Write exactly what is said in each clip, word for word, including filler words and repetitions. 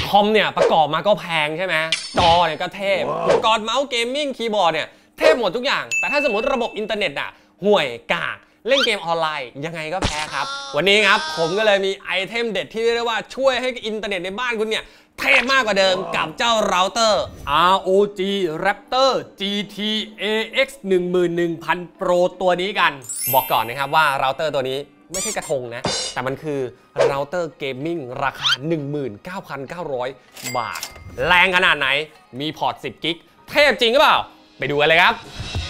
คอมเนี่ยประกอบมาก็แพงใช่ไหมจอเนี่ยก็เทพอุปกรณ์เมาส์เกมมิ่งคีย์บอร์ดเนี่ยเทพหมดทุกอย่างแต่ถ้าสมมติระบบอินเทอร์เน็ตอะห่วยกากเล่นเกมออนไลน์ยังไงก็แพ้ครับวันนี้ครับผมก็เลยมีไอเทมเด็ดที่เรียกได้ว่าช่วยให้อินเทอร์เน็ตในบ้านคุณเนี่ยเทพมากกว่าเดิมกับเจ้าเราเตอร์ อาร์ โอ จี Raptor จี ที เอ เอ็กซ์ หนึ่งหมื่นหนึ่งพัน Pro ตัวนี้กันบอกก่อนนะครับว่าเราเตอร์ตัวนี้ไม่ใช่กระทงนะแต่มันคือเราเตอร์เกมมิ่งราคา หนึ่งหมื่นเก้าพันเก้าร้อย บาทแรงขนาดไหนมีพอร์ตสิบกิกเทพจริงหรือเปล่าไปดูกันเลยครับ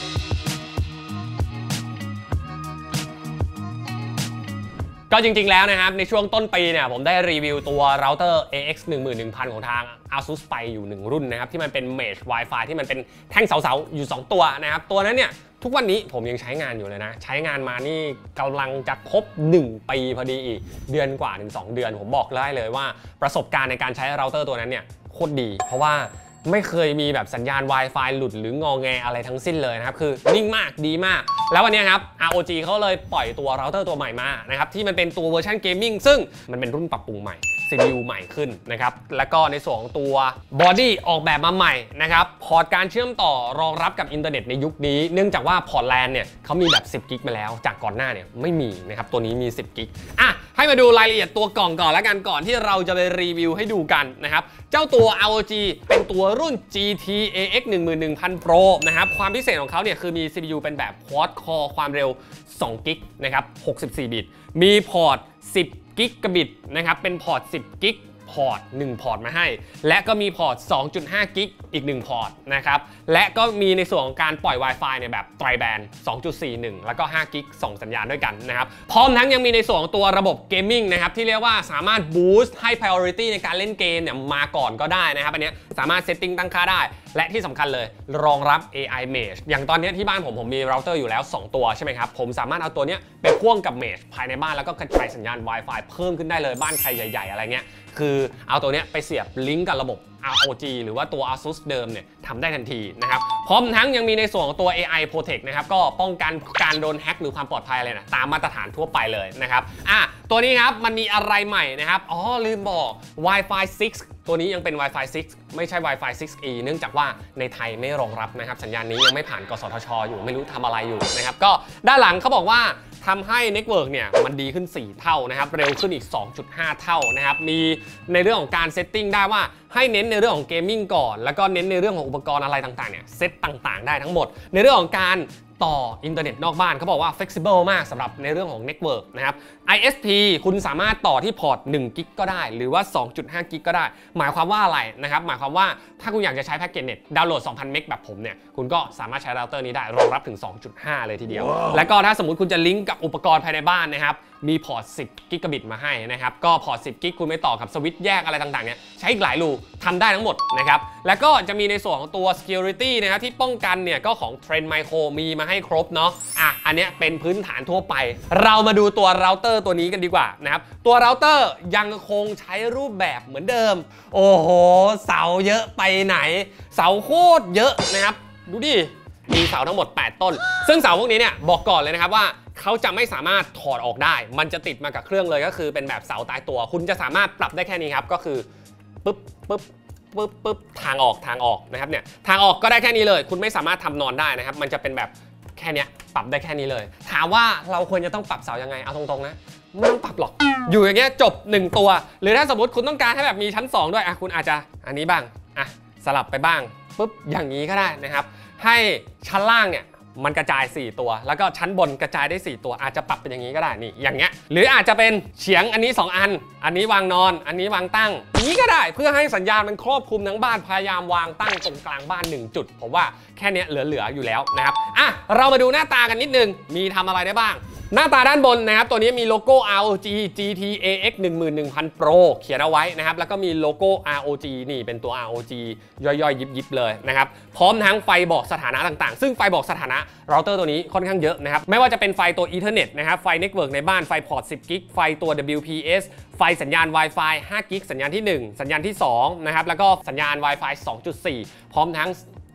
ก็จริงๆแล้วนะครับในช่วงต้นปีเนี่ยผมได้รีวิวตัวเราเตอร์ เอ เอ็กซ์ หนึ่งหมื่นหนึ่งพัน ของทาง ASUS ไปอยู่หนึ่งรุ่นนะครับที่มันเป็น Mesh Wi-Fi ที่มันเป็นแท่งเสาๆอยู่สองตัวนะครับตัวนั้นเนี่ยทุกวันนี้ผมยังใช้งานอยู่เลยนะใช้งานมานี่กำลังจะครบหนึ่งปีพอดีอีกเดือนกว่าถึงสองเดือนผมบอกได้เลยว่าประสบการณ์ในการใช้เราเตอร์ตัวนั้นเนี่ยโคตรดีเพราะว่าไม่เคยมีแบบสัญญาณ Wi-Fi หลุดหรืองอแงอะไรทั้งสิ้นเลยนะครับคือนิ่งมากดีมากแล้ววันนี้ครับ อาร์ โอ จี เขาเลยปล่อยตัวเราเตอร์ตัวใหม่มานะครับที่มันเป็นตัวเวอร์ชันเกมมิ่งซึ่งมันเป็นรุ่นปรับปรุงใหม่ ซี พี ยู ใหม่ขึ้นนะครับแล้วก็ในส่วนของตัวบอดี้ออกแบบมาใหม่นะครับพอร์ตการเชื่อมต่อรองรับกับอินเทอร์เน็ตในยุคนี้เนื่องจากว่าพอร์ตแลนเนี่ยเขามีแบบสิบกิกมาแล้วจากก่อนหน้าเนี่ยไม่มีนะครับตัวนี้มีสิบกิกอ่ะให้มาดูรายละเอียดตัวกล่องก่อนแล้วกันก่อนที่เราจะไปรีวิวให้ดูกันนะครับเจ้าตัว อาร์ โอ จี เป็นตัวรุ่น จี ที เอ เอ็กซ์ หนึ่งหมื่นหนึ่งพัน Pro นะครับความพิเศษของเขาเนี่ยคือมี ซี พี ยู เป็นแบบ Quad Core ความเร็วสองกิกนะครับหกสิบสี่บิตมีพอร์ตสิบกิกะบิตนะครับเป็นพอร์ตสิบกิกพอร์ตหนึ่งพอร์ตมาให้และก็มีพอร์ต สองจุดห้ากิกอีกหนึ่งพอร์ตนะครับและก็มีในส่วนของการปล่อย Wi-Fi เนี่ยแบบไตรแบนด์ สองจุดสี่หนึ่ง แล้วก็ห้ากิกส่งสัญญาณด้วยกันนะครับพร้อมทั้งยังมีในส่วนของตัวระบบเกมมิ่งนะครับที่เรียกว่าสามารถบูสต์ให้ priority ในการเล่นเกมเนี่ยมาก่อนก็ได้นะครับอันนี้สามารถเซตติ้งตั้งค่าได้และที่สำคัญเลยรองรับ เอ ไอ Mesh อย่างตอนนี้ที่บ้านผมผมมีเราเตอร์อยู่แล้วสองตัวใช่ไหมครับผมสามารถเอาตัวนี้ไปพ่วงกับ Mesh ภายในบ้านแล้วก็กระจายสัญญาณ Wi-Fi เพิ่มขึ้นได้เลยบ้านใครใหญ่ๆอะไรเงี้ยคือเอาตัวนี้ไปเสียบลิงก์กับระบบ อาร์ โอ จี หรือว่าตัว ASUS เดิมเนี่ยทำได้ทันทีนะครับพร้อมทั้งยังมีในส่วนของตัว เอ ไอ Protect นะครับก็ป้องกันการโดนแฮ็กหรือความปลอดภัยอะไรนะตามมาตรฐานทั่วไปเลยนะครับอ่ะตัวนี้ครับมันมีอะไรใหม่นะครับอ๋อลืมบอก Wi-Fi ซิกซ์ตัวนี้ยังเป็น Wi-Fi ซิกซ์ไม่ใช่ Wi-Fi ซิกซ์ อี เนื่องจากว่าในไทยไม่รองรับนะครับสัญญาณนี้ยังไม่ผ่านกสทช.อยู่ไม่รู้ทำอะไรอยู่นะครับก็ด้านหลังเขาบอกว่าทำให้เน็ตเวิร์กเนี่ยมันดีขึ้นสี่เท่านะครับเร็วขึ้นอีก สองจุดห้า เท่านะครับมีในเรื่องของการเซตติ้งได้ว่าให้เน้นในเรื่องของเกมมิ่งก่อนแล้วก็เน้นในเรื่องของอุปกรณ์อะไรต่างๆเนี่ยเซตต่างๆได้ทั้งหมดในเรื่องของการต่ออินเทอร์เน็ตนอกบ้านเขาบอกว่า flexible มากสำหรับในเรื่องของ network นะครับ ไอ เอส พี คุณสามารถต่อที่พอร์ตหนึ่งกิกก็ได้หรือว่า สองจุดห้ากิกก็ได้หมายความว่าอะไรนะครับหมายความว่าถ้าคุณอยากจะใช้แพ็กเกจเน็ตดาวน์โหลด สองพัน เมกแบบผมเนี่ยคุณก็สามารถใช้เราเตอร์นี้ได้รองรับถึง สองจุดห้า เลยทีเดียว wow. แล้วก็ถ้าสมมุติคุณจะลิงก์กับอุปกรณ์ภายในบ้านนะครับมีพอร์ตสิบกิกะบิตมาให้นะครับก็พอร์ตสิบกิกคุณไม่ต่อกับสวิตช์แยกอะไรต่างๆเนี่ยใช้อีกหลายรูทำได้ทั้งหมดนะครับแล้วก็จะมีในส่วนของตัว security นะครับที่ป้องกันเนี่ยก็ของ Trend Micro มีมาให้ครบเนาะอ่ะอันนี้เป็นพื้นฐานทั่วไปเรามาดูตัวเราเตอร์ตัวนี้กันดีกว่านะครับตัวเราเตอร์ยังคงใช้รูปแบบเหมือนเดิมโอ้โหเสาเยอะไปไหนเสาโคตรเยอะนะครับดูดิมีเสาทั้งหมดแปดต้นซึ่งเสาพวกนี้เนี่ยบอกก่อนเลยนะครับว่าเขาจะไม่สามารถถอดออกได้มันจะติดมากับเครื่องเลยก็คือเป็นแบบเสาตายตัวคุณจะสามารถปรับได้แค่นี้ครับก็คือปึ๊บปึ๊บปึ๊บปึ๊บทางออกทางออกนะครับเนี่ยทางออกก็ได้แค่นี้เลยคุณไม่สามารถทำนอนได้นะครับมันจะเป็นแบบแค่นี้ปรับได้แค่นี้เลยถามว่าเราควรจะต้องปรับเสายังไงเอาตรงๆนะไม่ต้องปรับหรอกอยู่อย่างเงี้ยจบหนึ่งตัวหรือถ้าสมมติคุณต้องการให้แบบมีชั้นสองด้วยอ่ะคุณอาจจะอันนี้บ้างอ่ะสลับไปบ้างปุ๊บอย่างนี้ก็ได้นะครับให้ชั้นล่างเนี่ยมันกระจายสี่ตัวแล้วก็ชั้นบนกระจายได้สี่ตัวอาจจะปรับเป็นอย่างนี้ก็ได้นี่อย่างเงี้ยหรืออาจจะเป็นเฉียงอันนี้สองอันอันนี้วางนอนอันนี้วางตั้งอย่างนี้ก็ได้เพื่อให้สัญญาณมันครอบคลุมทั้งบ้านพยายามวางตั้งตรงกลางบ้านหนึ่งจุดผมว่าแค่นี้เหลือๆอยู่แล้วนะครับอ่ะเรามาดูหน้าตากันนิดนึงมีทำอะไรได้บ้างหน้าตาด้านบนนะครับตัวนี้มีโลโก้ อาร์ โอ จี จี ที เอ เอ็กซ์ หนึ่งหมื่นหนึ่งพัน Pro เขียนเอาไว้นะครับแล้วก็มีโลโก้ อาร์ โอ จี นี่เป็นตัว อาร์ โอ จี ย่อยๆยิบๆเลยนะครับพร้อมทั้งไฟบอกสถานะต่างๆซึ่งไฟบอกสถานะเราเตอร์ตัวนี้ค่อนข้างเยอะนะครับไม่ว่าจะเป็นไฟตัว Ethernet นะครับไฟ Network ในบ้านไฟพอร์ตสิบกิกไฟตัว ดับเบิลยู พี เอส ไฟสัญญาณ Wi-Fi ห้ากิกสัญญาณที่หนึ่งสัญญาณที่สองนะครับแล้วก็สัญญาณ Wi-Fi สองจุดสี่ พร้อมทั้ง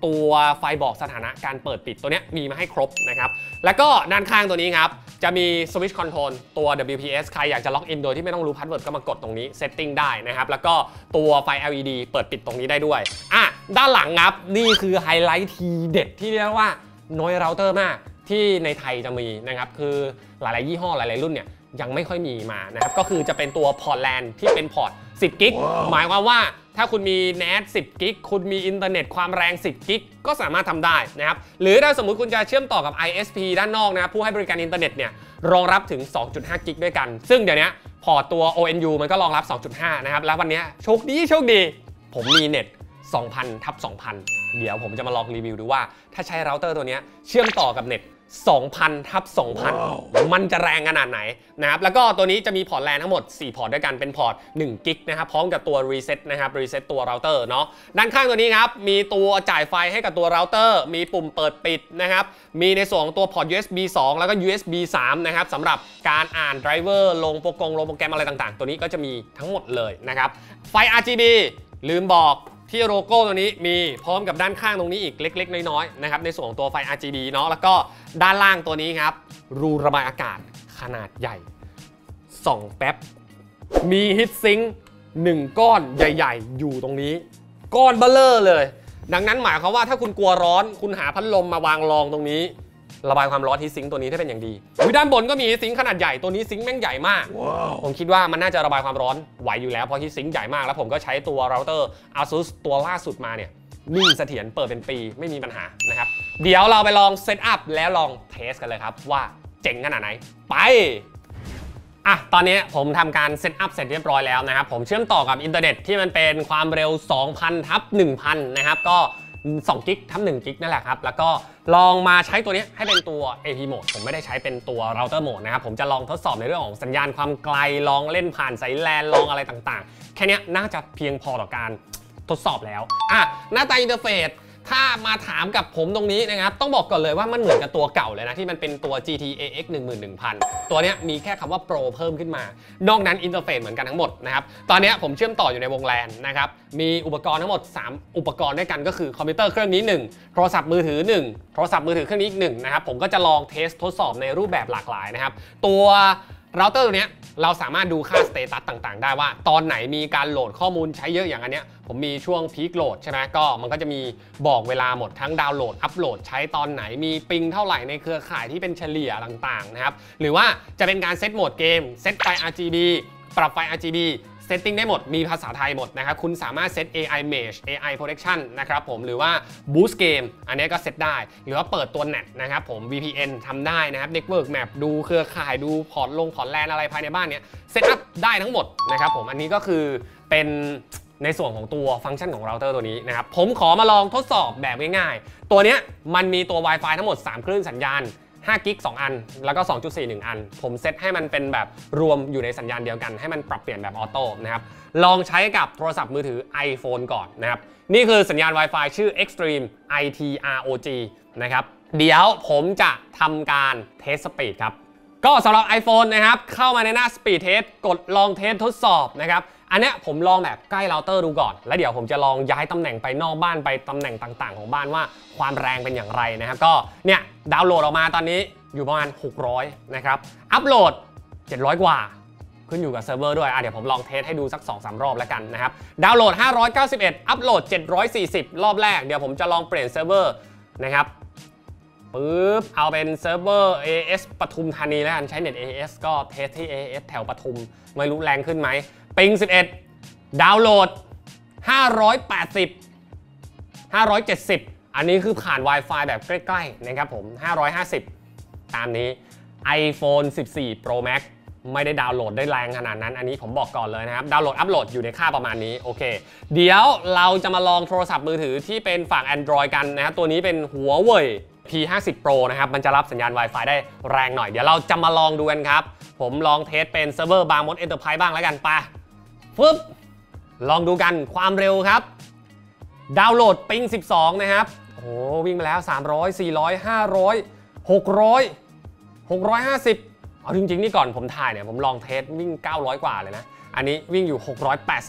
ตัวไฟบอกสถานะการเปิดปิดตัวนี้มีมาให้ครบนะครับแล้วก็ด้านข้างตัวนี้ครับจะมี Switch Control ตัว ดับเบิลยู พี เอส ใครอยากจะล็อกอินโดยที่ไม่ต้องรู้พาสเวิร์ดก็มากดตรงนี้ Setting ได้นะครับแล้วก็ตัวไฟ แอล อี ดี เปิดปิดตรงนี้ได้ด้วยอ่ะด้านหลังครับนี่คือไฮไลท์ทีเด็ดที่เรียกว่าน้อยเราเตอร์มากที่ในไทยจะมีนะครับคือหลายๆยี่ห้อหลายๆรุ่นเนี่ยยังไม่ค่อยมีมานะครับก็คือจะเป็นตัวพอร์ตแลนด์ที่เป็นพอร์ตสิบกิก wow. หมายความว่าถ้าคุณมี เน็ต สิบกิกคุณมีอินเทอร์เน็ตความแรงสิบกิกก็สามารถทำได้นะครับหรือถ้าสมมุติคุณจะเชื่อมต่อกับ ไอ เอส พี ด้านนอกนะครับผู้ให้บริการอินเทอร์เน็ตเนี่ยรองรับถึง สองจุดห้ากิกด้วยกันซึ่งเดี๋ยวนี้พอร์ตตัว โอ เอ็น ยู มันก็รองรับ สองจุดห้า นะครับแล้ววันนี้โชคดีโชคดีผมมีเน็ต สองพันทับสองพัน เดี๋ยวผมจะมาลองรีวิวดูว่าถ้าใช้เราเตอร์ตัวนี้เชื่อมต่อกับเน็ตสองพันทับสองพัน wow. มันจะแรงขนาดไหนนะครับแล้วก็ตัวนี้จะมีพอร์ตแลนทั้งหมดสี่พอร์ตด้วยกันเป็นพอร์ตหนึ่งกิกนะครับพร้อมกับตัวรีเซ็ตนะครับรีเซ็ตตัวเราเตอร์เนาะด้านข้างตัวนี้ครับมีตัวจ่ายไฟให้กับตัวเราเตอร์มีปุ่มเปิดปิดนะครับมีในส่วนของตัวพอร์ต ยู เอส บี สอง แล้วก็ ยู เอส บี สาม นะครับสำหรับการอ่านไดรเวอร์ลงโปรแกรมลงโปรแกรมอะไรต่างๆตัวนี้ก็จะมีทั้งหมดเลยนะครับไฟ อาร์ จี บี ลืมบอกที่โลโก้ตัวนี้มีพร้อมกับด้านข้างตรงนี้อีกเล็กๆน้อยๆนะครับในส่วนของตัวไฟ อาร์ จี บี เนาะแล้วก็ด้านล่างตัวนี้ครับรูระบายอากาศขนาดใหญ่ส่องแป๊บมีฮีทซิงค์หนึ่งก้อนใหญ่ๆอยู่ตรงนี้ก้อนเบ้อเร่อเลยดังนั้นหมายความว่าถ้าคุณกลัวร้อนคุณหาพัดลมมาวางรองตรงนี้ระบายความร้อนฮีทซิงค์ตัวนี้ได้เป็นอย่างดีด้านบนก็มีฮีทซิงค์ขนาดใหญ่ตัวนี้ซิงค์แม่งใหญ่มาก wow. ผมคิดว่ามันน่าจะระบายความร้อนไหวอยู่แล้วเพราะฮีทซิงค์ใหญ่มากแล้วผมก็ใช้ตัวเราเตอร์ ASUS ตัวล่าสุดมาเนี่ยนิ่งเสถียรเปิดเป็นปีไม่มีปัญหานะครับเดี๋ยวเราไปลองเซตอัพแล้วลองเทสกันเลยครับว่าเจ๋งขนาดไหนไปอ่ะตอนนี้ผมทำการเซตอัพเสร็จเรียบร้อยแล้วนะครับผมเชื่อมต่อกับอินเทอร์เน็ตที่มันเป็นความเร็ว สองพันทับหนึ่งพัน นะครับก็สองกิกทับหนึ่งกิกนั่นแหละครับแล้วก็ลองมาใช้ตัวนี้ให้เป็นตัว เอ พี Mode ผมไม่ได้ใช้เป็นตัว Router Mode นะครับผมจะลองทดสอบในเรื่องของสัญญาณความไกลลองเล่นผ่านสายแลนลองอะไรต่างๆแค่นี้น่าจะเพียงพอต่อการทดสอบแล้วอ่ะหน้าตาอินเทอร์เฟซถ้ามาถามกับผมตรงนี้นะครับต้องบอกก่อนเลยว่ามันเหมือนกับตัวเก่าเลยนะที่มันเป็นตัว จี ที เอ เอ็กซ์ หนึ่งหมื่นหนึ่งพัน ตัวนี้มีแค่คำว่า Pro เพิ่มขึ้นมานอกนั้นอินเทอร์เฟซเหมือนกันทั้งหมดนะครับตอนนี้ผมเชื่อมต่ออยู่ในวงแลนนะครับมีอุปกรณ์ทั้งหมดสามอุปกรณ์ด้วยกันก็คือคอมพิวเตอร์เครื่องนี้หนึ่งโทรศัพท์มือถือหนึ่งโทรศัพท์มือถือเครื่องนี้อีกหนึ่งนะครับผมก็จะลองเทสทดสอบในรูปแบบหลากหลายนะครับตัวเราเตอร์ตัวนี้เราสามารถดูค่าสเตตัสต่างๆได้ว่าตอนไหนมีการโหลดข้อมูลใช้เยอะอย่างอันเนี้ยผมมีช่วงพีคโหลดใช่ไหมก็มันก็จะมีบอกเวลาหมดทั้งดาวน์โหลดอัปโหลดใช้ตอนไหนมีปิงเท่าไหร่ในเครือข่ายที่เป็นเฉลี่ยต่างๆนะครับหรือว่าจะเป็นการเซตโหมดเกมเซตไฟ อาร์ จี บี ปรับไฟ อาร์ จี บี เซตติ้งได้หมดมีภาษาไทยหมดนะครับคุณสามารถเซต เอ ไอ Mesh เอ ไอ Protection นะครับผมหรือว่า Boost Game อันนี้ก็เซตได้หรือว่าเปิดตัว เน็ต นะครับผม วี พี เอ็น ทำได้นะครับ Network Map ดูเครือข่ายดูพอร์ตลงพอร์ตแลนอะไรภายในบ้านเนี้ยเซตอัพได้ทั้งหมดนะครับผมอันนี้ก็คือเป็นในส่วนของตัวฟังก์ชันของเราเตอร์ตัวนี้นะครับผมขอมาลองทดสอบแบบง่ายๆตัวเนี้ยมันมีตัว Wi-Fi ทั้งหมดสามคลื่นสัญญาณห้ากิกสองอันแล้วก็ สองจุดสี่ หนึ่ง อันผมเซตให้มันเป็นแบบรวมอยู่ในสัญญาณเดียวกันให้มันปรับเปลี่ยนแบบออโต้นะครับลองใช้กับโทรศัพท์มือถือ iPhone ก่อนนะครับนี่คือสัญญาณ Wi-Fi ชื่อ Extreme ไอ ที อาร์ โอ จี นะครับเดี๋ยวผมจะทำการเทสสปีดครับก็สำหรับ iPhone นะครับเข้ามาในหน้า Speed Test กดลองเทสทดสอบนะครับอันเนี้ยผมลองแบบใกล้เราเตอร์ดูก่อนแล้วเดี๋ยวผมจะลองย้ายตำแหน่งไปนอกบ้านไปตำแหน่งต่างๆของบ้านว่าความแรงเป็นอย่างไรนะครับก็เนี่ยดาวน์โหลดออกมาตอนนี้อยู่ประมาณหกร้อยนะครับอัปโหลดเจ็ดร้อยกว่าขึ้นอยู่กับเซิร์ฟเวอร์ด้วยอ่ะเดี๋ยวผมลองเทสให้ดูสัก สองสาม รอบแล้วกันนะครับดาวน์โหลดห้าร้อยเก้าสิบเอ็ดอัปโหลดเจ็ดร้อยสี่สิบรอบแรกเดี๋ยวผมจะลองเปลี่ยนเซิร์ฟเวอร์นะครับปึ๊บเอาเป็นเซิร์ฟเวอร์ เอ เอส ปทุมธานีแล้วกันใช้เน็ต เอ เอส ก็เทสที่ เอ เอส แถวปทุมไม่รู้แรงขึ้นไหมปิงสิบเอ็ดดาวน์โหลดห้าร้อยแปดสิบ ห้าร้อยเจ็ดสิบอันนี้คือผ่าน Wi-Fi แบบใกล้ๆนะครับผมห้าร้อยห้าสิบตามนี้ iPhone สิบสี่ Pro Max ไม่ได้ดาวน์โหลดได้แรงขนาดนั้นอันนี้ผมบอกก่อนเลยนะครับดาวน์โหลดอัปโหลดอยู่ในค่าประมาณนี้โอเคเดี๋ยวเราจะมาลองโทรศัพท์มือถือที่เป็นฝั่ง Android กันนะครับตัวนี้เป็น Huawei พี ห้าสิบ Pro นะครับมันจะรับสัญญาณ Wi-Fi ได้แรงหน่อยเดี๋ยวเราจะมาลองดูกันครับผมลองเทสเป็นเซิร์ฟเวอร์บางมด Enterprise บ้างแล้วกันไปฟึบลองดูกันความเร็วครับดาวน์โหลดปิงสิบสองนะครับโอ้วิ่งมาแล้วสามร้อย สี่ร้อย ห้าร้อย หกร้อย หกร้อยห้าสิบเอาจริงๆนี่ก่อนผมถ่ายเนี่ยผมลองเทสวิ่งเก้าร้อยกว่าเลยนะอันนี้วิ่งอยู่หกร้อยแปดสิบ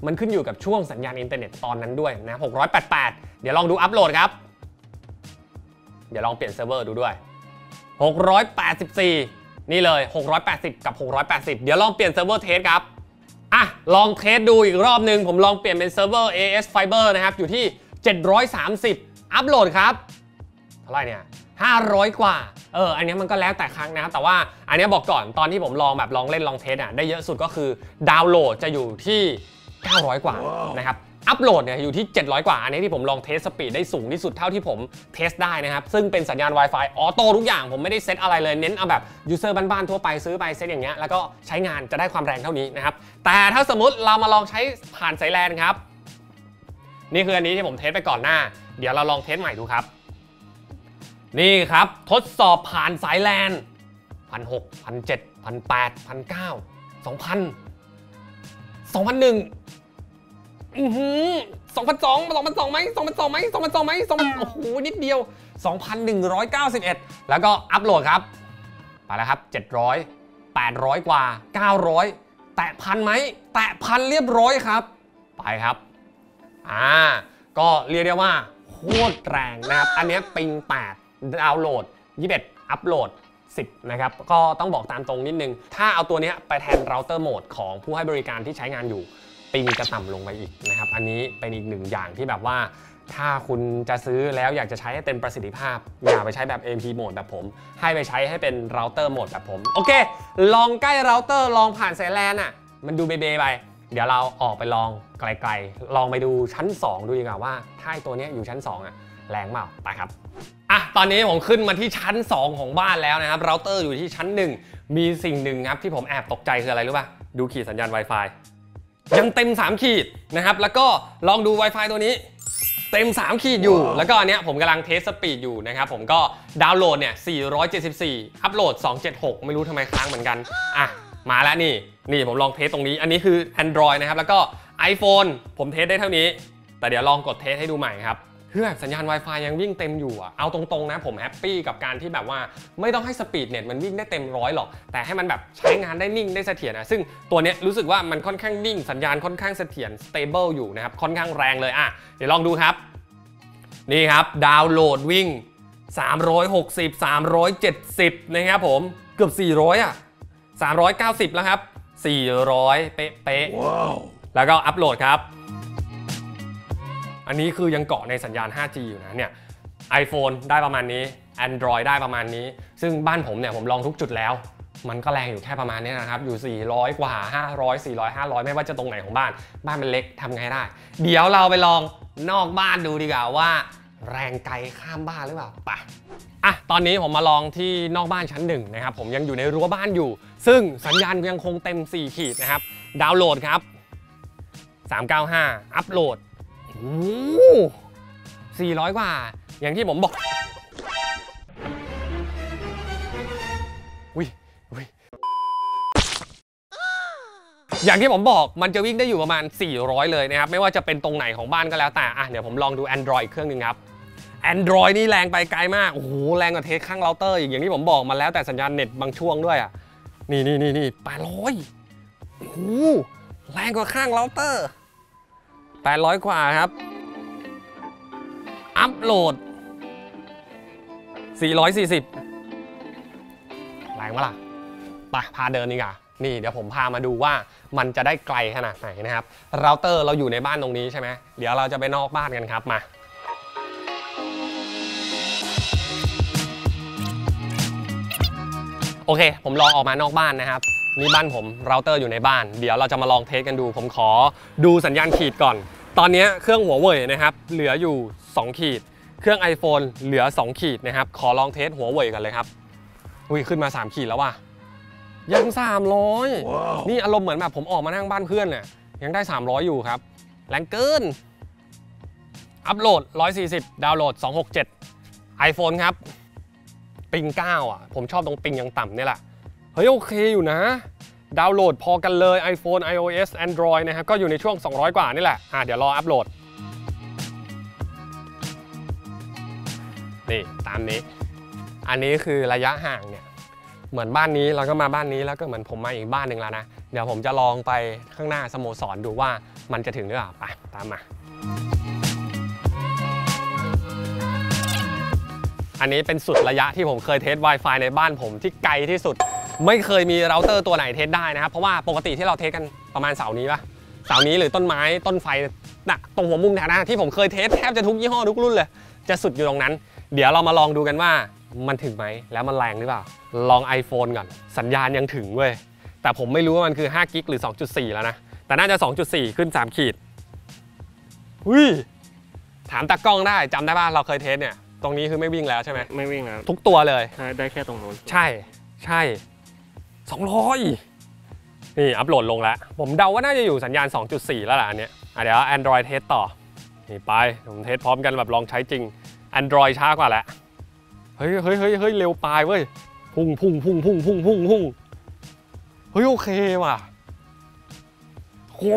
มันขึ้นอยู่กับช่วงสัญญาณอินเทอร์เน็ตตอนนั้นด้วยนะหกร้อยแปดสิบแปดเดี๋ยวลองดูอัปโหลดครับเดี๋ยวลองเปลี่ยนเซิร์ฟเวอร์ดูด้วยหกร้อยแปดสิบสี่นี่เลยหกร้อยแปดสิบกับหกร้อยแปดสิบเดี๋ยวลองเปลี่ยนเซิร์ฟเวอร์เทสครับอ่ะลองเทสดูอีกรอบนึงผมลองเปลี่ยนเป็นเซิร์ฟเวอร์ เอ เอส Fiber นะครับอยู่ที่เจ็ดร้อยสามสิบอัปโหลดครับเท่าไหร่เนี่ยห้าร้อยกว่าเอออันนี้มันก็แล้วแต่ครั้งนะครับแต่ว่าอันนี้บอกก่อนตอนที่ผมลองแบบลองเล่นลองเทสอ่ะได้เยอะสุดก็คือดาวน์โหลดจะอยู่ที่เก้าร้อยกว่า wow. นะครับอัปโหลดเนี่ยอยู่ที่เจ็ดร้อยกว่าอันนี้ที่ผมลองเทสสปีดได้สูงที่สุดเท่าที่ผมเทสได้นะครับซึ่งเป็นสัญญาณ Wi-Fi ออโต้ทุกอย่างผมไม่ได้เซตอะไรเลยเน้นเอาแบบยูเซอร์บ้านๆทั่วไปซื้อไปเซตอย่างเงี้ยแล้วก็ใช้งานจะได้ความแรงเท่านี้นะครับแต่ถ้าสมมติเรามาลองใช้ผ่านสายแลนครับนี่คืออันนี้ที่ผมเทสไปก่อนหน้าเดี๋ยวเราลองเทสใหม่ดูครับนี่ครับทดสอบผ่านสายแลนพันหกพันเจ็ดพันแปดพันเก้าสองพันสองพันหนึ่งอือหือสองพันสองสองพันสองไหมสองพันสองไหมสองพันสองไหมสองโอ้โหนิดเดียวสองพันหนึ่งร้อยเก้าสิบเอ็ดแล้วก็อัปโหลดครับไปแล้วครับเจ็ดร้อย แปดร้อยกว่าเก้าร้อยแตะพันไหมแตะพันเรียบร้อยครับไปครับอ่าก็เรียกได้ว่าโคตรแรงนะครับอันนี้ปิงแปดดาวน์โหลดยี่สิบเอ็ดอัปโหลดสิบนะครับก็ต้องบอกตามตรงนิดนึงถ้าเอาตัวนี้ไปแทนเราเตอร์โหมดของผู้ให้บริการที่ใช้งานอยู่ปิงจะต่ำลงไปอีกนะครับอันนี้เป็นอีกหนึ่งอย่างที่แบบว่าถ้าคุณจะซื้อแล้วอยากจะใช้ให้เต็มประสิทธิภาพอย่าไปใช้แบบ เอ็ม พี โหมดแบบผมให้ไปใช้ให้เป็นเราเตอร์โหมดแบบผมโอเคลองใกล้เราเตอร์ลองผ่านสายแลนอ่ะมันดูเบเบไปเดี๋ยวเราออกไปลองไกลๆลองไปดูชั้นสองดูดีกว่าว่าถ้าตัวนี้อยู่ชั้นสองอ่ะแรงเปล่าไปครับอ่ะตอนนี้ผมขึ้นมาที่ชั้นสองของบ้านแล้วนะครับเราเตอร์อยู่ที่ชั้นหนึ่งมีสิ่งหนึ่งครับที่ผมแอบตกใจคืออะไรรู้ป่ะดูขีดสัญญาณ Wi-Fi ยังเต็มสามขีดนะครับแล้วก็ลองดู Wi-Fi ตัวนี้เต็มสามขีดอยู่ wow. แล้วก็อันเนี้ยผมกำลังเทสสปีดอยู่นะครับผมก็ดาวน์โหลดเนี่ยสี่ร้อยเจ็ดสิบสี่อัปโหลดสองร้อยเจ็ดสิบหกไม่รู้ทำไมค้างเหมือนกันอ่ะมาแล้วนี่นี่ผมลองเทสตรงนี้อันนี้คือ Android นะครับแล้วก็ iPhone ผมเทสได้เท่านี้แต่เดี๋ยวลองกดเทสให้ดูใหม่ครับเพื่อสัญญาณ Wi-Fi ยังวิ่งเต็มอยู่อ่ะเอาตรงๆนะผมแฮปปี้กับการที่แบบว่าไม่ต้องให้สปีดเน็ตมันวิ่งได้เต็มร้อยหรอกแต่ให้มันแบบใช้งานได้นิ่งได้เสถียรนะซึ่งตัวเนี้ยรู้สึกว่ามันค่อนข้างนิ่งสัญญาณค่อนข้างเสถียร stable อยู่นะครับค่อนข้างแรงเลยอ่ะเดี๋ยวลองดูครับนี่ครับดาวน์โหลดวิ่งสามร้อยหกสิบ สามร้อยเจ็ดสิบนะครับผมเกือบสี่ร้อยอ่ะสามร้อยเก้าสิบแล้วครับสี่ร้อยเป๊ะๆ wow. แล้วก็อัปโหลดครับอันนี้คือยังเกาะในสัญญาณ ห้าจี อยู่นะเนี่ย iPhone ได้ประมาณนี้ Android ได้ประมาณนี้ซึ่งบ้านผมเนี่ยผมลองทุกจุดแล้วมันก็แรงอยู่แค่ประมาณนี้นะครับอยู่สี่ร้อยกว่าห้าร้อย สี่ร้อย ห้าร้อยไม่ว่าจะตรงไหนของบ้านบ้านมันเล็กทำไงได้เดี๋ยวเราไปลองนอกบ้านดูดีกว่าว่าแรงไกลข้ามบ้านหรือเปล่าไปอ่ะตอนนี้ผมมาลองที่นอกบ้านชั้นหนึ่งนะครับผมยังอยู่ในรั้วบ้านอยู่ซึ่งสัญญาณยังคงเต็มสี่ขีดนะครับดาวน์โหลดครับสามร้อยเก้าสิบห้าอัปโหลดโอ้สี่ร้อยกว่าอย่างที่ผมบอกอุ้ยอุ้ยอย่างที่ผมบอกมันจะวิ่งได้อยู่ประมาณสี่ร้อยเลยนะครับไม่ว่าจะเป็นตรงไหนของบ้านก็แล้วแต่อ่ะเดี๋ยวผมลองดู Android เครื่องนึงครับ Android นี่แรงไปไกลมากโอ้โหแรงกว่าเทสข้างเราเตอร์อีกอย่างที่ผมบอกมาแล้วแต่สัญญาณเน็ตบางช่วงด้วยอ่ะนี่นี่นี่นี่แปดร้อยโอ้โหแรงกว่าข้างเราเตอร์แปดร้อยกว่าครับอัปโหลดสี่ร้อยสี่สิบแรงมั้ยล่ะไปพาเดินนี่ก่ะนี่เดี๋ยวผมพามาดูว่ามันจะได้ไกลขนาดไหนนะครับเราเตอร์เราอยู่ในบ้านตรงนี้ใช่ไหมเดี๋ยวเราจะไปนอกบ้านกันครับมาโอเคผมลองออกมานอกบ้านนะครับนี่บ้านผมเราเตอร์อยู่ในบ้านเดี๋ยวเราจะมาลองเทสกันดูผมขอดูสัญญาณขีดก่อนตอนนี้เครื่องหัวเว่ยนะครับเหลืออยู่สองขีดเครื่อง iPhone เหลือสองขีดนะครับขอลองเทสหัวเว่ยกันเลยครับอุ้ยขึ้นมาสามขีดแล้วว่ะยังสามร้อย wow. นี่อารมณ์เหมือนแบบผมออกมานั่งบ้านเพื่อนเนี่ยยังได้สามร้อยอยู่ครับแรงเกินอัปโหลดหนึ่งร้อยสี่สิบดาวน์โหลดสองร้อยหกสิบเจ็ด iPhone ครับปิงเก้าอ่ะผมชอบตรงปิงยังต่ำนี่แหละเฮ้ยโอเคอยู่นะดาวน์โหลดพอกันเลย iPhone iOS Android นะครับก็อยู่ในช่วงสองร้อยกว่านี่แหละอ่ะเดี๋ยวรออัปโหลดนี่ตามนี้อันนี้คือระยะห่างเนี่ยเหมือนบ้านนี้แล้วก็มาบ้านนี้แล้วก็เหมือนผมมาอีกบ้านหนึ่งแล้วนะเดี๋ยวผมจะลองไปข้างหน้าสโมสรดูว่ามันจะถึงหรือเปล่าไปตามมาอันนี้เป็นสุดระยะที่ผมเคยเทส Wi-Fi ในบ้านผมที่ไกลที่สุดไม่เคยมีเราเตอร์ตัวไหนเทสได้นะครับเพราะว่าปกติที่เราเทสกันประมาณเสานี้ปะเสานี้หรือต้นไม้ต้นไฟน่ะตรงหัวมุมแถวนั้นที่ผมเคยเทสแทบจะทุกยี่ห้อทุกรุ่นเลยจะสุดอยู่ตรงนั้นเดี๋ยวเรามาลองดูกันว่ามันถึงไหมแล้วมันแรงหรือเปล่าลอง iPhone ก่อนสัญญาณยังถึงเว้ยแต่ผมไม่รู้ว่ามันคือห้ากิกหรือ สองจุดสี่ แล้วนะแต่น่าจะ สองจุดสี่ ขึ้นสามขีดหุ้ยถามตากล้องได้จำได้ป่ะเราเคยเทสเนี่ยตรงนี้คือไม่วิ่งแล้วใช่ไหมไม่วิ่งครับทุกตัวเลยได้แค่ตรงโน้นใช่ใช่สองร้อยนี่อัปโหลดลงแล้วผมเดาว่าน่าจะอยู่สัญญาณ สองจุดสี่ แล้วล่ะอันเนี้ยเดี๋ยว Android เทสต่อนี่ไปผมเทสพร้อมกันแบบลองใช้จริง Android ช้ากว่าแหละเฮ้ยเฮ้ยเฮ้ยเฮ้ยเร็วไปเว้ยพุ่งพุ่งพุ่งพุ่งพุ่งพุ่งพุ่งเฮ้ยโอเคว่ะโห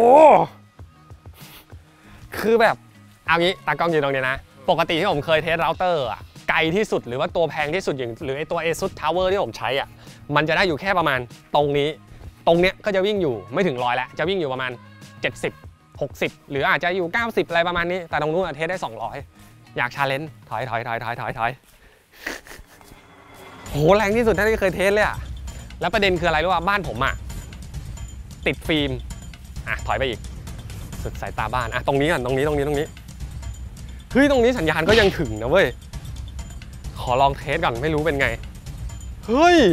คือแบบเอางี้ตากล้องอยู่ตรงนี้นะปกติที่ผมเคยเทสเราเตอร์อ่ะไกลที่สุดหรือว่าตัวแพงที่สุดอย่างหรือไอตัว ASUS Tower ที่ผมใช้อ่ะมันจะได้อยู่แค่ประมาณตรงนี้ตรงเนี้ยก็จะวิ่งอยู่ไม่ถึงร้อยแล้วจะวิ่งอยู่ประมาณเจ็ดสิบ หกสิบหรืออาจจะอยู่เก้าสิบอะไรประมาณนี้แต่ตรงนู้นเทสได้สองร้อยอยากชาเลนจ์ถอยถอยถอยถอยถอยถอยโหแรงที่สุดที่เคยเทสเลยอ่ะแล้วประเด็นคืออะไรรู้ป่ะบ้านผมอ่ะติดฟิล์มอ่ะถอยไปอีกสุดสายตาบ้านอ่ะตรงนี้ก่อนตรงนี้ตรงนี้ตรงนี้เฮ้ยตรงนี้สัญญาณก็ยังถึงนะเว้ยขอลองเทสก่อนไม่รู้เป็นไงเฮ้ย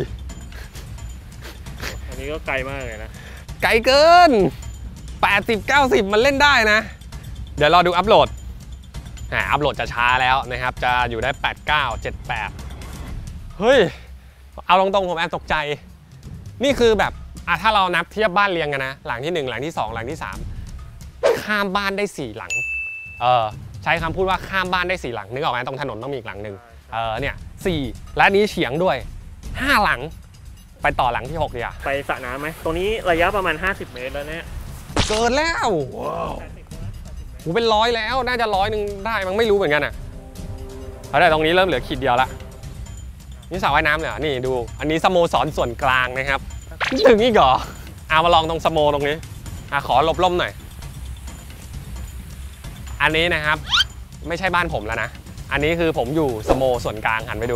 อันนี้ก็ไกลมากเลยนะไกลเกินแปดสิบ เก้าสิบมันเล่นได้นะเดี๋ยวรอดูอัปโหลดอ่าอัปโหลดจะช้าแล้วนะครับจะอยู่ได้แปด เก้า เจ็ด แปดเฮ้ยเอาตรงๆผมแอบตกใจนี่คือแบบอ่ะถ้าเรานับเทียบบ้านเรียงกันนะหลังที่หนึ่งหลังที่สองหลังที่สามข้ามบ้านได้สี่หลังเออใช้คำพูดว่าข้ามบ้านได้สี่หลังนึกออกไหมตรงถนนต้องมีอีกหลังหนึ่งเออเนี่ยสี่และนี้เฉียงด้วยห้าหลังไปต่อหลังที่หกดีอ่ะไปสระน้ำไหมตรงนี้ระยะประมาณห้าสิบเมตรแล้วเนี่ยเกินแล้วว้าวหูเป็นร้อยแล้วน่าจะร้อยหนึ่งได้มันไม่รู้เหมือนกันอ่ะเอาได้ตรงนี้เริ่มเหลือขีดเดียวละนี่สระว่ายน้ำเลยนี่ดูอันนี้สโมสรส่วนกลางนะครับถึงอีกเหรอเอามาลองตรงสโมตรงนี้อ่ะขอหลบล่มหน่อยอันนี้นะครับไม่ใช่บ้านผมแล้วนะอันนี้คือผมอยู่สโมส่วนกลางหันไปดู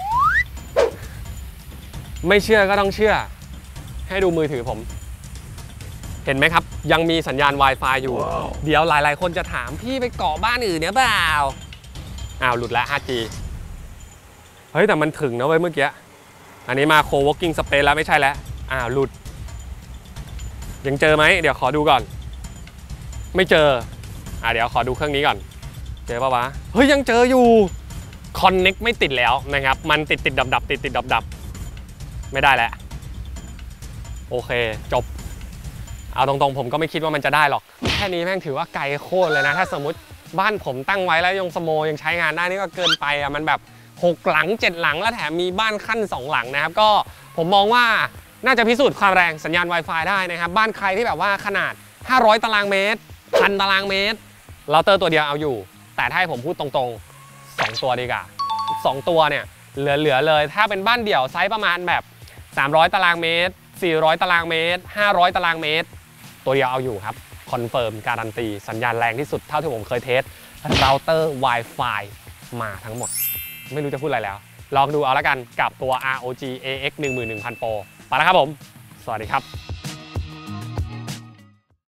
ไม่เชื่อก็ต้องเชื่อให้ดูมือถือผมเห็นไหมครับยังมีสัญญาณ Wi-Fi อยู่ wow. เดี๋ยวหลายๆคนจะถามพี่ไปเกาะบ้านอื่นเนี่ยเปล่าอ้าวหลุดแล้ว ห้าจี เฮ้ยแต่มันถึงนะเว้ยเมื่อกี้อันนี้มา co-working space แล้วไม่ใช่แล้วอ้าวหลุดยังเจอไหมเดี๋ยวขอดูก่อนไม่เจออ่ะเดี๋ยวขอดูเครื่องนี้ก่อนเจอป่าวะเฮ้ยยังเจออยู่ Connect ไม่ติดแล้วนะครับมันติดติดดับดับติดติดดับดับไม่ได้แล้วโอเคจบเอาตรงๆผมก็ไม่คิดว่ามันจะได้หรอกแค่นี้แม่งถือว่าไกลโคตรเลยนะถ้าสมมติบ้านผมตั้งไว้แล้วยังสโมยังใช้งานได้นี่ก็เกินไปอ่ะมันแบบหกหลังเจ็ดหลังแล้วแถมมีบ้านขั้นสองหลังนะครับก็ผมมองว่าน่าจะพิสูจน์ความแรงสัญญาณ Wi-Fi ได้นะครับบ้านใครที่แบบว่าขนาดห้าร้อยตารางเมตรพันตารางเมตรเราเตอร์ตัวเดียวเอาอยู่แต่ถ้าให้ผมพูดตรงๆสองตัวดีกว่าสองตัวเนี่ยเหลือๆเลยถ้าเป็นบ้านเดี่ยวไซส์ประมาณแบบสามร้อยตารางเมตรสี่ร้อยตารางเมตรห้าร้อยตารางเมตรตัวเดียวเอาอยู่ครับคอนเฟิร์มการันตีสัญญาณแรงที่สุดเท่าที่ผมเคยเทสเราเตอร์ Wi-Fi มาทั้งหมดไม่รู้จะพูดอะไรแล้วลองดูเอาละกันกับตัว อาร์ โอ จี เอ เอ็กซ์ หนึ่งหมื่นหนึ่งพัน Pro ไปแล้วครับผมสวัสดีครับ